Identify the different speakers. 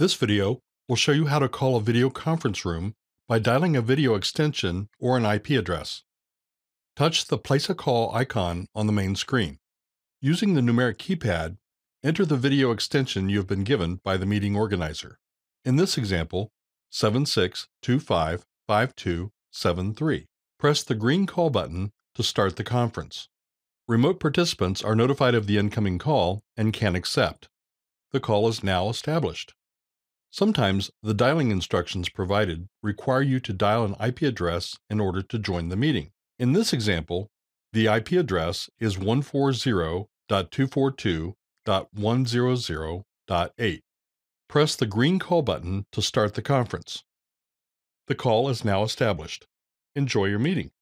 Speaker 1: This video will show you how to call a video conference room by dialing a video extension or an IP address. Touch the Place a Call icon on the main screen. Using the numeric keypad, enter the video extension you have been given by the meeting organizer. In this example, 76255273. Press the green call button to start the conference. Remote participants are notified of the incoming call and can accept. The call is now established. Sometimes the dialing instructions provided require you to dial an IP address in order to join the meeting. In this example, the IP address is 140.242.100.8. Press the green call button to start the conference. The call is now established. Enjoy your meeting.